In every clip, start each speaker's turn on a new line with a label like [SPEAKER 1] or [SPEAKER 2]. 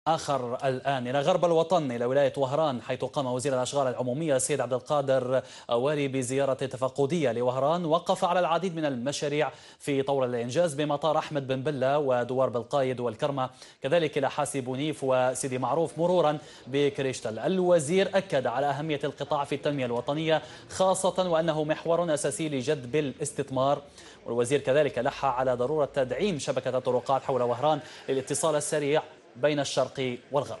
[SPEAKER 1] آخر الآن إلى غرب الوطن، إلى ولاية وهران، حيث قام وزير الأشغال العمومية السيد عبد القادر والي بزيارة تفقدية لوهران. وقف على العديد من المشاريع في طور الإنجاز بمطار أحمد بن بلة ودوار بالقايد والكرمة، كذلك إلى حاسي بونيف وسيدي معروف، مرورا بكريشتل. الوزير أكد على أهمية القطاع في التنمية الوطنية خاصة، وأنه محور أساسي لجذب الاستثمار. والوزير كذلك لح على ضرورة تدعيم شبكة الطرقات حول وهران للاتصال السريع بين الشرق والغرب.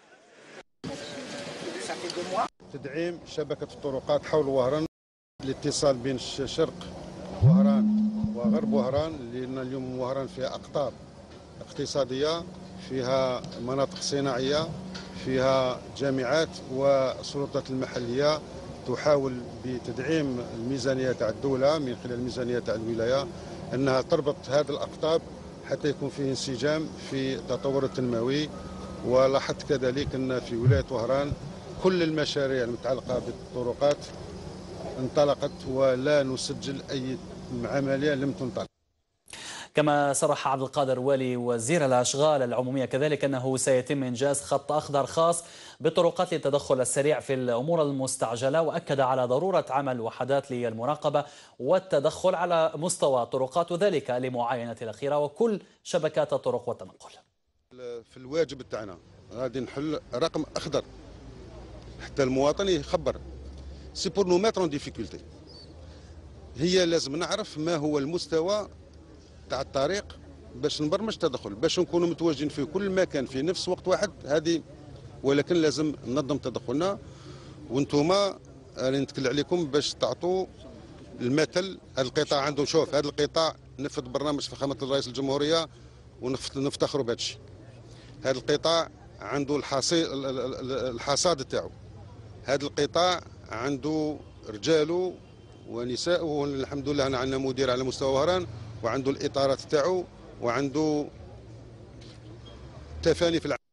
[SPEAKER 2] تدعيم شبكة الطرقات حول وهران، الاتصال بين شرق وهران وغرب وهران، لأن اليوم وهران فيها أقطار اقتصادية، فيها مناطق صناعية، فيها جامعات، والسلطات المحلية تحاول بتدعيم الميزانية تاع الدولة من خلال الميزانية تاع الولاية أنها تربط هذه الأقطاب حتى يكون فيه انسجام في التطور التنموي. ولاحظت كذلك أن في ولاية وهران كل المشاريع المتعلقة بالطرقات انطلقت، ولا نسجل أي عملية لم تنطلق.
[SPEAKER 1] كما صرح عبد القادر والي وزير الأشغال العمومية كذلك أنه سيتم إنجاز خط أخضر خاص بالطرقات للتدخل السريع في الأمور المستعجلة، وأكد على ضرورة عمل وحدات للمراقبة والتدخل على مستوى الطرقات، وذلك لمعاينة الأخيرة وكل شبكات الطرق والتنقل.
[SPEAKER 2] في الواجب تاعنا غادي نحل رقم أخضر حتى المواطن يخبر، سي بور نو ميتر اون ديفيكولتي. هي لازم نعرف ما هو المستوى تاع الطريق باش نبرمج تدخل، باش نكونوا متواجدين في كل مكان في نفس وقت واحد هذه. ولكن لازم ننظم تدخلنا، وانتوما راني نتكل عليكم باش تعطوا المثل. هذا القطاع عنده، شوف هذا القطاع نفذ برنامج فخامة الرئيس الجمهورية ونفتخروا بهذا الشيء. هذا القطاع عنده الحصاد تاعو، هذا القطاع عنده رجاله ونساءه، الحمد لله عندنا مدير على مستوى وهران وعنده الاطارات تاعو وعنده تفاني في العمل.